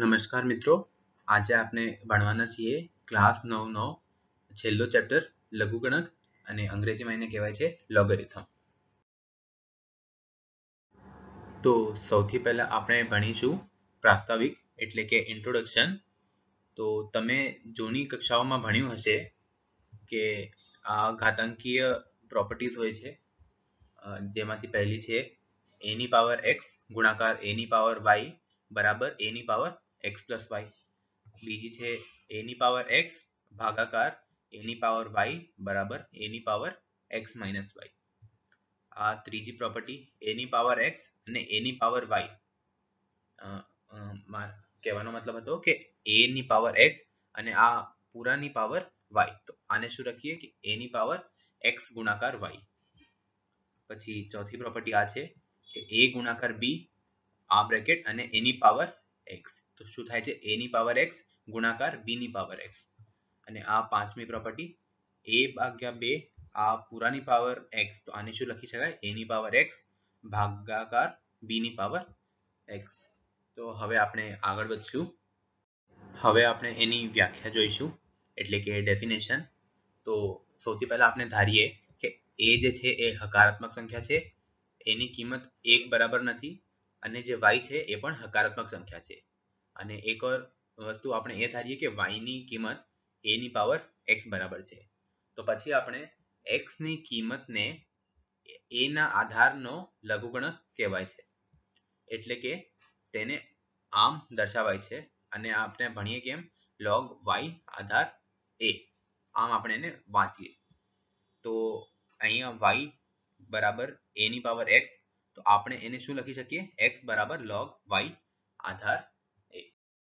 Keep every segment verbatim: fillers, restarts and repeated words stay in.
નમસ્કાર મિત્રો, આજે આપણે ભણવાના છીએ ક્લાસ નવ નો છેલ્લો ચેપ્ટર લઘુગણક અને અંગ્રેજીમાં એને કહેવાય છે લોગરિથમ. તો સૌથી પહેલા આપણે ભણીશું પ્રાસ્તાવિક એટલે કે ઇન્ટ્રોડક્શન. તો તમે જૂની કક્ષાઓમાં ભણ્યું હશે કે આ ઘાતાંકીય પ્રોપર્ટીઝ હોય છે, જેમાંથી પહેલી છે a ની પાવર x ગુણાકાર a ની પાવર y બરાબર a ની પાવર x પ્લસ y. બીજી છે a ની પાવર x ભાગાકાર a ની પાવર y બરાબર a ની પાવર x માઇનસ y. આ ત્રીજી પ્રોપર્ટી a ની પાવર x અને a ની પાવર y. કહેવાનો મતલબ હતો કે a ની પાવર x અને આ પૂરાની પાવર y. તો આને શું લખીએ કે a ની પાવર x ગુણાકાર y. પછી ચોથી પ્રોપર્ટી આ છે કે a ગુણાકાર b આ બ્રેકેટ અને a ની પાવર x. તો શું થાય છે a ની પાવર x ગુણાકાર b ની પાવર x. અને આ પાંચમી પ્રોપર્ટી a ભાગ્યા બે આ પૂરાની પાવર x. તો આને શું લખી શકાય a ની પાવર x ભાગાકાર b ની પાવર x. તો હવે આપણે આગળ વધશું. હવે આપણે એની વ્યાખ્યા જોઈશું એટલે કે ડેફિનેશન. તો સૌથી પહેલા આપણે ધારીએ કે a જે છે એ હકારાત્મક સંખ્યા છે, એની કિંમત એક બરાબર નથી, અને જે y છે એ પણ હકારાત્મક સંખ્યા છે. અને એક ઓર વસ્તુ આપણે એ ધારીએ કે y ની કિંમત a ની પાવર x બરાબર છે. તો પછી આપણે x ની કિંમતને a ના આધારનો લઘુગણક કહેવાય છે, એટલે કે તેને આમ દર્શાવાય છે. અને આપણે ભણીએ કેમ log y આધાર a, આમ આપણે એને વાંચીએ. તો અહીંયા y બરાબર a ની પાવર x, તો આપણે એને શું લખી શકીએ x બરાબર log y આધાર a.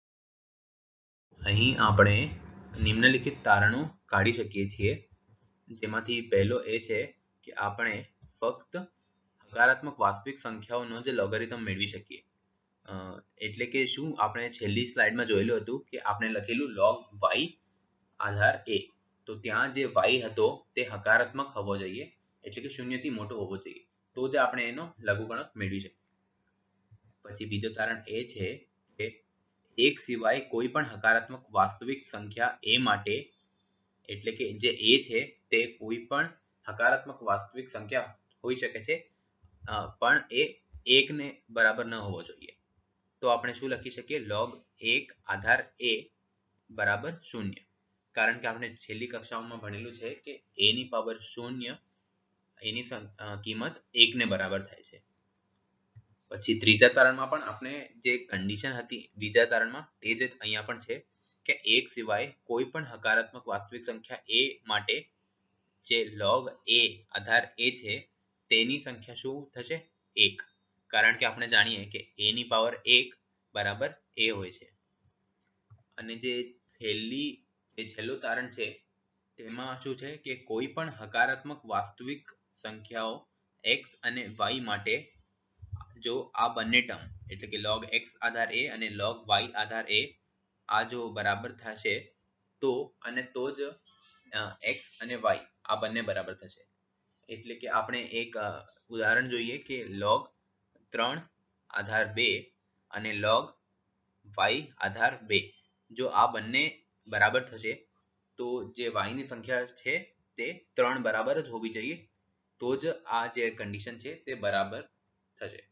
અહીં આપણે નિમ્નલિખિત તારણો કાઢી શકીએ છીએ, જેમાંથી પહેલો એ છે કે આપણે ફક્ત હકારાત્મક વાસ્તવિક સંખ્યાઓનો જ લોગરિધમ મેળવી શકીએ. એટલે કે શું આપણે છેલ્લી સ્લાઇડમાં જોયેલું હતું કે આપણે લખેલું log y આધાર a. તો ત્યાં જે y હતો તે હકારાત્મક હોવો જોઈએ, એટલે કે શૂન્યથી મોટો હોવો જોઈએ, તો જ આપણે એનો લઘુગણક મેળવી શકીએ. પછી બીજો તારણ એ છે કે એક સિવાય કોઈ પણ હકારાત્મક વાસ્તવિક સંખ્યા a માટે, એટલે કે જે a છે તે કોઈ પણ હકારાત્મક વાસ્તવિક સંખ્યા હોઈ શકે છે, પણ એ એક ને બરાબર ન હોવો જોઈએ. તો આપણે શું લખી શકીએ log એક આધાર a બરાબર શૂન્ય. કારણ કે આપણે છેલ્લી કક્ષાઓમાં ભણેલું છે કે a ની પાવર શૂન્ય એની કિંમત એક ને બરાબર થાય છે. પછી ત્રીજા તારણમાં પણ આપણે જે કન્ડિશન હતી બીજા તારણમાં તે જ અહીંયા પણ છે કે એક સિવાય કોઈ પણ હકારાત્મક વાસ્તવિક સંખ્યા a માટે જે log a આધાર a છે તેની સંખ્યા શું થશે એક. કારણ કે આપણે જાણીએ કે a ની પાવર એક બરાબર a હોય છે. અને જે છેલ્લી જે છેલ્લું તારણ છે તેમાં શું છે કે કોઈ પણ હકારાત્મક વાસ્તવિક સંખ્યાઓ x અને y માટે જો આ બંને ટર્મ એટલે કે log x આધાર a અને log y આધાર a આ જો બરાબર થશે તો અને તો જ x અને y આ બંને બરાબર થશે. એટલે કે આપણે એક ઉદાહરણ જોઈએ કે log ત્રણ આધાર બે અને log y આધાર બે જો આ બંને બરાબર થશે તો જે y ની સંખ્યા છે તે ત્રણ બરાબર જ હોવી જોઈએ, તો જ આ જે કન્ડિશન છે તે બરાબર થશે.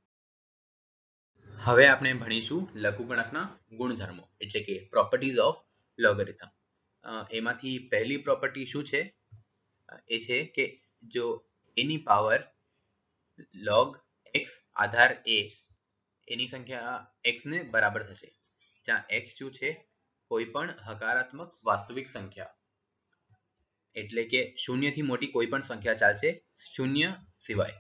હવે આપણે ભણીશું લઘુગણકના ગુણધર્મો એટલે કે પ્રોપર્ટીઝ ઓફ લોગરિથમ. એમાંથી પહેલી પ્રોપર્ટી શું છે એ છે કે જો a ની પાવર log x આધાર a એની સંખ્યા x ને બરાબર થશે, જ્યાં x શું છે કોઈ પણ હકારાત્મક વાસ્તવિક સંખ્યા, એટલે કે શૂન્ય થી મોટી કોઈ પણ સંખ્યા ચાલશે શૂન્ય સિવાય.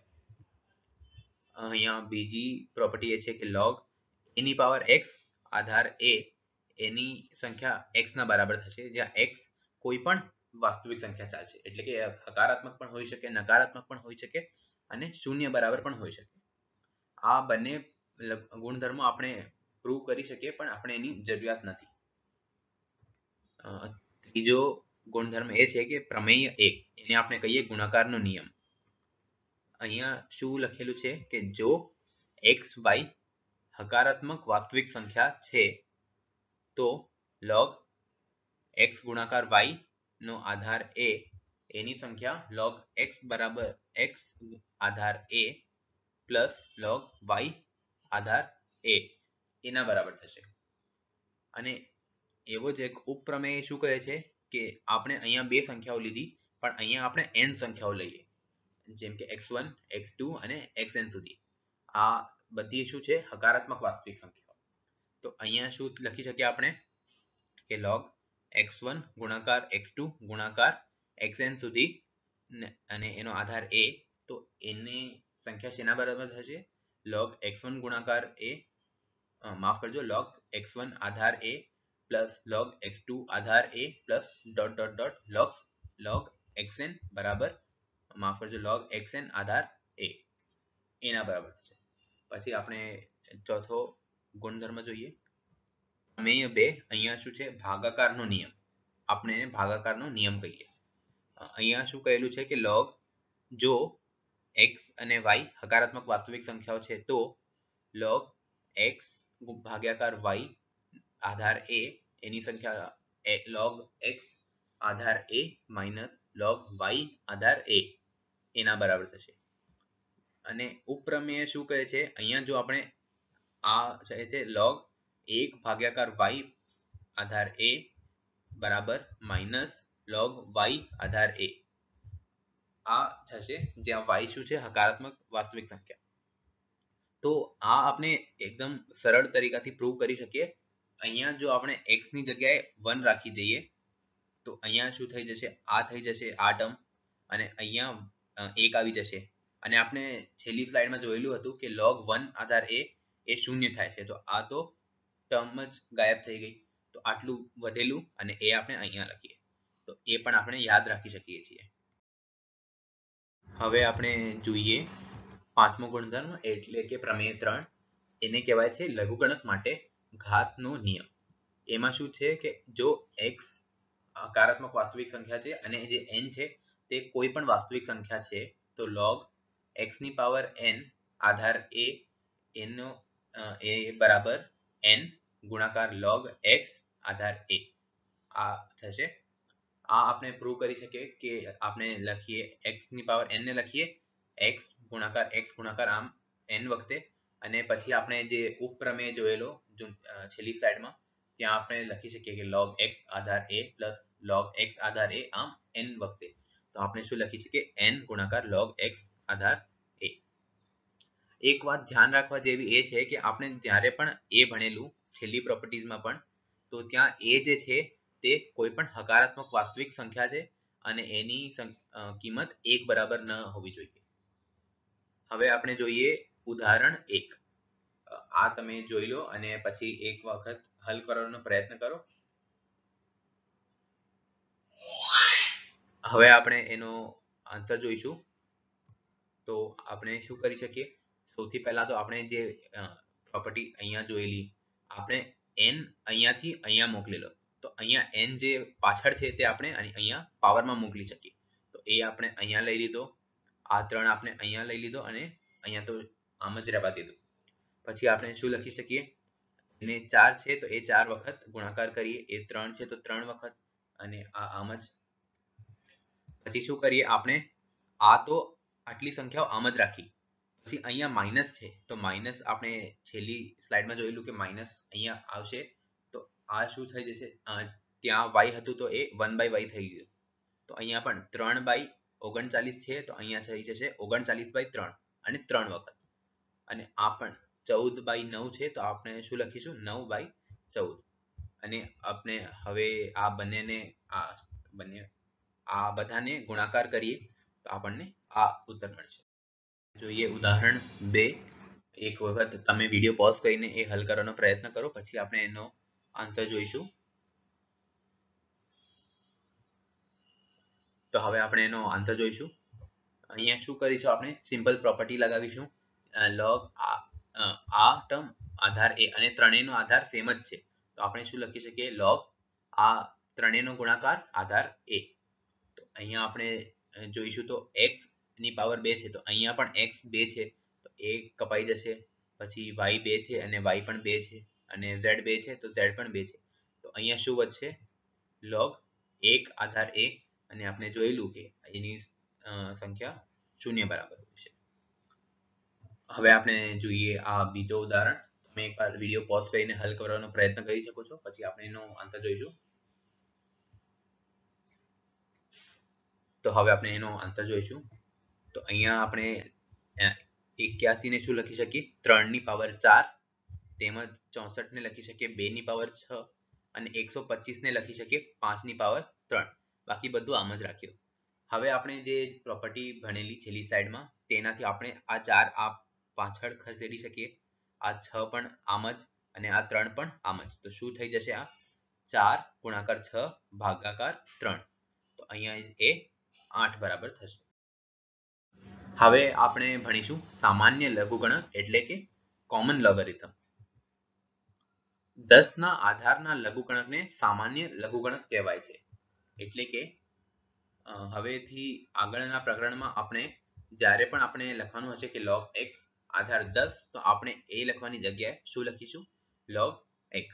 અહીંયા બીજી પ્રોપર્ટી એ છે કે log a ની પાવર x આધાર a એની સંખ્યા x ના બરાબર થશે, જ્યાં x કોઈ પણ વાસ્તવિક સંખ્યા ચાલશે, એટલે કે હકારાત્મક પણ હોઈ શકે, નકારાત્મક પણ હોઈ શકે અને શૂન્ય બરાબર પણ હોઈ શકે. આ બંને ગુણધર્મો આપણે પ્રૂવ કરી શકીએ પણ આપણે એની જરૂરિયાત નથી. ત્રીજો ગુણધર્મ એ છે કે પ્રમેય એક, એને આપણે કહીએ ગુણાકારનો નિયમ. અહીંયા શું લખેલું છે કે જો x y હકારાત્મક વાસ્તવિક સંખ્યા છે તો log x ગુણાકાર y નો આધાર a એની સંખ્યા log x બરાબર x આધાર a પ્લસ log y આધાર a એના બરાબર થશે. અને એવો જ એક ઉપપ્રમેય શું કહે છે કે આપણે અહીંયા બે સંખ્યાઓ લીધી પણ અહીંયા આપણે n સંખ્યાઓ લઈએ, જેમ કે એક્સ વન એક્સ ટુ અને xn સુધી. આ બધી શું છે? હકારાત્મક વાસ્તવિક સંખ્યાઓ. તો અહીંયા શું લખી શકીએ આપણે કે log એક્સ વન ગુણાકાર એક્સ ટુ ગુણાકાર xn સુધી અને એનો આધાર a, તો એની સંખ્યા શેના બરાબર થશે? log એક્સ વન ગુણાકાર a માફ કરજો log એક્સ વન આધાર a plus log x two આધાર a plus dot dot dot log log xn બરાબર માફ કરજો log xn આધાર a એના બરાબર થશે. પછી આપણે ચોથો ગુણધર્મ જોઈએ. પ્રમેય બે અહીંયા શું છે? ભાગાકારનો નિયમ. આપણે એને ભાગાકારનો નિયમ કહીએ. અહીંયા શું કહેલું છે કે log જો x અને y હકારાત્મક વાસ્તવિક સંખ્યાઓ છે તો log x ભાગાકાર y આધાર a એની સંખ્યા log x આધાર a માઇનસ log y આધાર a એના બરાબર થશે. અને ઉપપ્રમેય શું કહે છે? અહીંયા જો આપણે આ કહે છે log એક ભાગાકાર y આધાર a બરાબર માઇનસ log y આધાર a આ થશે, જ્યાં y શું છે? હકારાત્મક વાસ્તવિક સંખ્યા. તો આ આપણે એકદમ સરળ તરીકાથી પ્રૂવ કરી શકીએ. અહીંયા જો આપણે x ની જગ્યાએ વન રાખી દઈએ તો અહીંયા શું થઈ જશે? આ થઈ જશે આ ટર્મ અને અહીંયા એક આવી જશે. અને આપણે છેલ્લી સ્લાઇડમાં જોયેલું હતું કે log વન આધાર a એ શૂન્ય થાય છે, તો આ તો ટર્મ જ ગાયબ થઈ ગઈ. તો આટલું વધેલું અને એ આપણે અહીંયા લખીએ તો એ પણ આપણે યાદ રાખી શકીએ છીએ. હવે આપણે જોઈએ પાંચમો ગુણધર્મ એટલે કે પ્રમેય ત્રણ. એને કહેવાય છે લઘુગણક માટે ઘાતનો નિયમ. એમાં શું છે કે જો x હકારાત્મક વાસ્તવિક સંખ્યા છે અને જે n છે તે કોઈ પણ વાસ્તવિક સંખ્યા છે તો log x ની પાવર n આધાર a એનો એ બરાબર n ગુણાકાર log x આધાર a આ થશે. આ આપણે પ્રૂવ કરી શકીએ કે આપણે લખીએ x ની પાવર n ને લખીએ x ગુણાકાર x ગુણાકાર આમ n વખતે, અને પછી આપણે જે ઉપપ્રમેય જોયેલો છેલ્લી સ્લાઇડમાં ત્યાં આપણે લખી શકીએ કે log x આધાર a પ્લસ log x આધાર a આમ n વખતે. તો આપણે શું લખી શકીએ? n ગુણાકાર log x આધાર a. એક વાત ધ્યાન રાખવા જેવી એ છે કે આપણે જ્યારે પણ a ભણેલું છેલ્લી પ્રોપર્ટીઝમાં પણ, તો ત્યાં a જે છે તે કોઈ પણ હકારાત્મક વાસ્તવિક સંખ્યા છે અને એની કિંમત એક બરાબર ન હોવી જોઈએ. હવે આપણે જોઈએ ઉદાહરણ એક. આ તમે જોઈ લો અને પછી એક વખત હલ કરવાનો પ્રયત્ન કરો. હવે આપણે એનો આન્સર જોઈશું. તો આપણે શું કરી શકીએ? સૌથી પહેલા તો આપણે જે પ્રોપર્ટી અહીંયા જોયેલી, આપણે n અહીંયાથી અહીંયા મોકલેલો, તો અહીંયા n જે પાછળ છે તે આપણે અહીંયા પાવરમાં મોકલી શકીએ. તો એ આપણે અહીંયા લઈ લીધો, આ ત્રણ આપણે અહીંયા લઈ લીધો અને અહીંયા તો આમ જ રહેવા દીધું. પછી આપણે શું લખી શકીએ? એને ચાર છે તો એ ચાર વખત ગુણાકાર કરીએ, એ ત્રણ છે તો ત્રણ વખત, અને આ આમ જ. પછી શું કરીએ આપણે? આ તો આટલી સંખ્યાઓ આમ જ રાખી. પછી અહીંયા માઇનસ છે તો માઇનસ આપણે છેલ્લી સ્લાઇડમાં જોયેલું કે માઇનસ અહીંયા આવશે, તો આ શું થઈ જશે? ત્યાં y હતું તો એ વન બાય વાય થઈ ગયું. તો અહીંયા પણ ત્રણ બાય ઓગણચાલીસ છે તો અહીંયા થઈ જશે ઓગણચાલીસ બાય ત્રણ અને ત્રણ વખત. અને આ પણ ચૌદ બાય નવ છે તો આપણે શું લખીશું? નવ બાય ચૌદ. અને આપણે હવે આ બંનેને આ બંને આ બધાને ગુણાકાર કરીએ તો આપણને આ ઉત્તર મળશે. જોઈએ ઉદાહરણ બે. એક વખત તમે વિડીયો પોઝ કરીને એ હલ કરવાનો પ્રયત્ન કરો, પછી આપણે એનો આન્સર જોઈશું. તો હવે આપણે એનો આન્સર જોઈશું. અહીંયા શું કરીશું? આપણે સિમ્પલ પ્રોપર્ટી લગાવીશું. log આ ટર્મ આધાર a અને ત્રણેયનો આધાર સેમ જ છે તો આપણે શું લખી શકીએ? log આ ત્રણેયનો ગુણાકાર આધાર a. તો અહીંયા આપણે જોઈશું તો x ની પાવર બે છે તો અહીંયા પણ x બે છે તો એ કપાઈ જશે. પછી y બે છે અને y પણ બે છે અને z બે છે તો z પણ બે છે. અહીંયા શું વધશે? log એક આધાર એક, અને આપણે જોયેલું કે એની સંખ્યા શૂન્ય બરાબર છે. હવે આપણે જોઈએ આ બીજો ઉદાહરણ. તમે એકવાર વિડીયો પોઝ કરીને હલ કરવાનો પ્રયત્ન કરી શકો છો, પછી આપણે એનો આન્સર જોઈશું. તો હવે આપણે એનો આન્સર જોઈશું. તો અહીંયા આપણે એક્યાસી ને શું લખી શકીએ? ત્રણ ની પાવર ચાર, તેમજ ચોસઠ ને લખી શકીએ બે ની પાવર છ, અને એકસો પચીસ ને લખી શકીએ પાંચ ની પાવર ત્રણ. બાકી બધું આમ જ રાખ્યું. હવે આપણે જે પ્રોપર્ટી ભણેલી છેલ્લી સ્લાઇડમાં, તેનાથી આપણે આ ચાર આ પાછળ ખસેડી શકીએ, આ છ પણ આમ જ, અને આ ત્રણ પણ આમ જ. તો શું થઈ જશે? આ ચાર ગુણાકાર છ ભાગાકાર ત્રણ. તો અહીંયા એ આઠ બરાબર થશે. હવે આપણે ભણીશું સામાન્ય લઘુગણક એટલે કે કોમન લોગરિધમ. દસ ના આધારના લઘુગણકને સામાન્ય લઘુગણક કહેવાય છે. એટલે કે હવેથી આગળના પ્રકરણમાં આપણે જ્યારે પણ આપણે લખવાનું હશે કે log x આધાર દસ, તો આપણે એ લખવાની જગ્યાએ શું લખીશું? log x.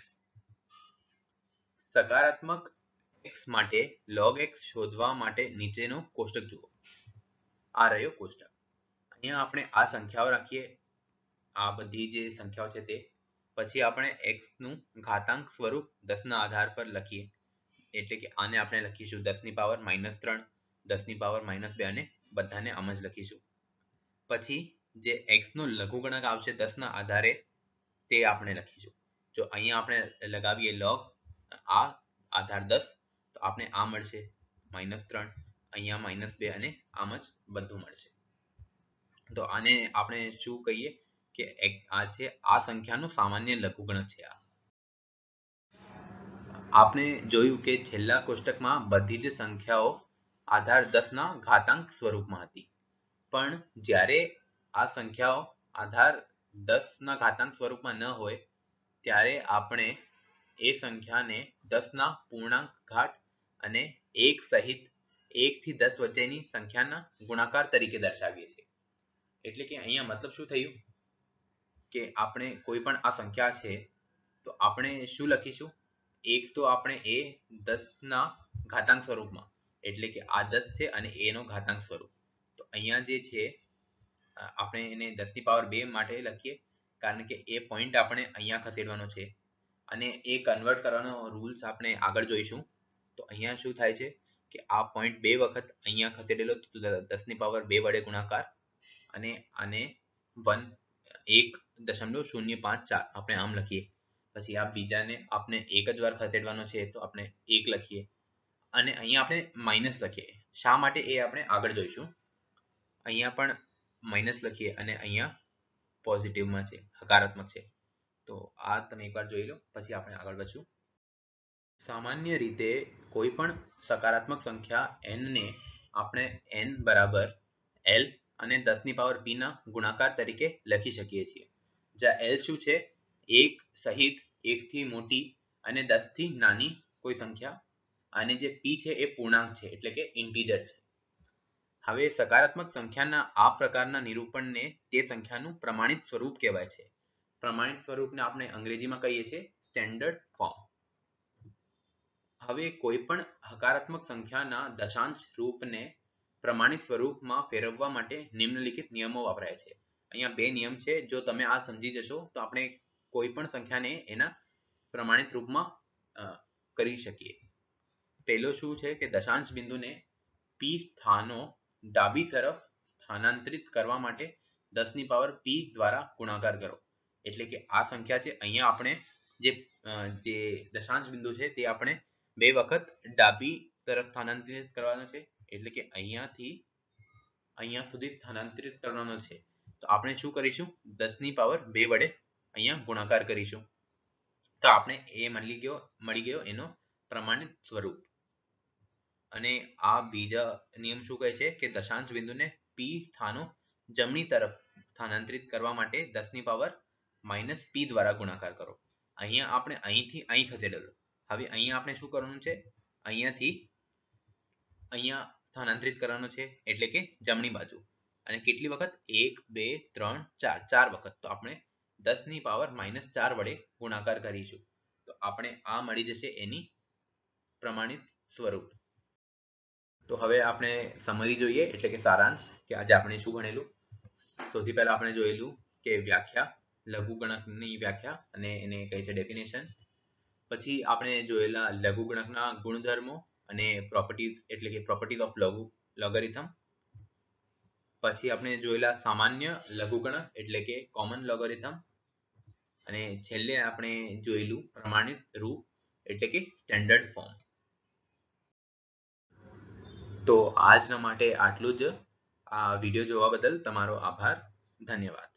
સકારાત્મક x માટે log x શોધવા માટે નીચેનો કોષ્ટક જુઓ. આ રહ્યો કોષ્ટક. અહીંયા આપણે આ સંખ્યાઓ રાખીએ, આ બધી જે સંખ્યાઓ છે તે. પછી આપણે x નું ઘાતાંક સ્વરૂપ દસ ના આધાર પર લખીએ. એટલે કે આને આપણે લખીશું દસ ની પાવર માઇનસ ત્રણ, દસ ની પાવર માઇનસ બે, અને બધાને આમ જ લખીશું. પછી જે x નો લઘુગણક આવશે દસ ના આધારે, તે આપણે લખીશું. જો અહીંયા આપણે લગાવીએ log આ આધાર દસ, તો આપણે આ મળશે માઇનસ ત્રણ, અહીંયા માઇનસ બે, અને આમ જ બધું મળશે. તો આને આપણે શું કહીએ કે આ છે આ સંખ્યાનું સામાન્ય લઘુગણક છે. આ આપણે જોયું કે છેલ્લા કોષ્ટકમાં બધી જ સંખ્યાઓ આધાર દસ ના ઘાતાંક સ્વરૂપમાં હતી, પણ જ્યારે આ સંખ્યાઓ આધાર દસ ના ઘાતાંક સ્વરૂપમાં ન હોય, ત્યારે આપણે એ સંખ્યાને દસ ના પૂર્ણાંક ઘાત અને એક સહિત એક થી દસ વચ્ચેની સંખ્યાના ગુણાકાર તરીકે દર્શાવીએ છીએ. એટલે કે અહીંયા મતલબ શું થયું કે આપણે કોઈ પણ આ સંખ્યા છે, તો આપણે શું લખીશું? એક તો આપણે એ દસ ના ઘાતાંક સ્વરૂપમાં, એટલે કે આ દસ છે અને એનો ઘાતાંક સ્વરૂપ. તો અહીંયા જે છે આપણે એને દસ ની પાવર બે માટે લખીએ, કારણ કે એ પોઈન્ટ આપણે અહીંયા ખસેડવાનો છે, અને એ કન્વર્ટ કરવાનો રૂલ્સ આપણે આગળ જોઈશું. તો અહીંયા શું થાય છે કે આ પોઈન્ટ બે વખત અહીંયા ખસેડેલો, દસ ની પાવર બે વડે ગુણાકાર, અને આને વન એક દશમલવ શૂન્ય પાંચ ચાર આપણે આમ લખીએ. પછી આ બીજાને આપણે એક જ વાર ખસેડવાનો છે, તો આપણે એક લખીએ, અને અહીંયા આપણે માઇનસ લખીએ. શા માટે એ આપણે આગળ જોઈશું. અહીંયા પણ માઇનસ લખીએ, અને અહીંયા પોઝિટિવમાં છે, હકારાત્મક છે. તો આ તમે એકવાર જોઈ લો, પછી આપણે આગળ વધશું. સામાન્ય રીતે કોઈ પણ સકારાત્મક સંખ્યા n ને આપણે n બરાબર l અને દસ ની પાવર p ના ગુણાકાર તરીકે લખી શકીએ છીએ. જ્યાં l શું છે? એક સહિત એક થી મોટી અને દસ થી નાની કોઈ સંખ્યા, અને જે p છે એ પૂર્ણાંક છે, એટલે કે ઇન્ટીજર છે. હવે સકારાત્મક સંખ્યાના આ પ્રકારના નિરૂપણને તે સંખ્યાનું પ્રમાણિત સ્વરૂપ કહેવાય છે. પ્રમાણિત સ્વરૂપને આપણે અંગ્રેજીમાં કહીએ છીએ સ્ટેન્ડર્ડ ફોર્મ. હવે કોઈ પણ હકારાત્મક સંખ્યાના દશાંશ રૂપને પ્રમાણિત સ્વરૂપમાં ફેરવવા માટે નિમ્નલિખિત નિયમો વપરાય છે. અહીંયા બે નિયમ છે. જો તમે આ સમજી જશો, તો આપણે કોઈ પણ સંખ્યાને એના પ્રમાણિત રૂપમાં કરી શકીએ. પહેલો શું છે કે દશાંશ બિંદુને p સ્થાનો ડાબી તરફ સ્થાનાંતરિત કરવા માટે દસ ની પાવર p દ્વારા ગુણાકાર કરો. એટલે કે આ સંખ્યા છે, અહીંયા આપણે જે જે દશાંશ બિંદુ છે તે આપણે બે વખત ડાબી તરફ સ્થાનાંતરિત કરવાનો છે, એટલે કે અહીંયાથી અહીંયા સુધી સ્થાનાંતરિત કરવાનો છે. તો આપણે શું કરીશું? દસ ની પાવર બે વડે અહીંયા ગુણાકાર કરીશું. તો આપણે એ મળી ગયો મળી ગયો એનો પ્રમાણિત સ્વરૂપ. અને આ બીજા નિયમ શું કહે છે કે દશાંશ બિંદુને p સ્થાનો જમણી તરફ સ્થાનાંતરિત કરવા માટે દસ ની પાવર માઇનસ p દ્વારા ગુણાકાર કરો. અહીંયા આપણે અહીંથી અહીં ખસેડેલો. હવે અહીંયા આપણે શું કરવાનું છે? અહીંયાથી અહીંયા સ્થાનાંતરિત કરવાનું છે, એટલે કે જમણી બાજુ. અને કેટલી વખત? એક બે ત્રણ ચાર ચાર વખત. તો આપણે દસ ની પાવર માઇનસ ચાર વડે ગુણાકાર કરીશું. તો આપણે આ મળી જશે એની પ્રમાણિત સ્વરૂપ. તો હવે આપણે સમરી જોઈએ એટલે કે સારાંશ કે આજે આપણે શું ભણેલું. સૌથી પહેલા આપણે જોયેલું કે વ્યાખ્યા, લઘુગણકની વ્યાખ્યા અને એને કહે છે ડેફિનેશન. પછી આપણે જોયેલા લઘુગણકના ગુણધર્મો અને પ્રોપર્ટીઝ એટલે કે પ્રોપર્ટીઝ ઓફ લઘુ લોગરિધમ. પછી આપણે જોયેલા સામાન્ય લઘુગણક એટલે કે કોમન લોગરિધમ. અને છેલ્લે આપણે જોયેલું પ્રમાણિત રૂપ એટલે કે સ્ટેન્ડર્ડ ફોર્મ. તો આજના માટે આટલું જ. આ વિડીયો જોવા બદલ તમારો આભાર. ધન્યવાદ.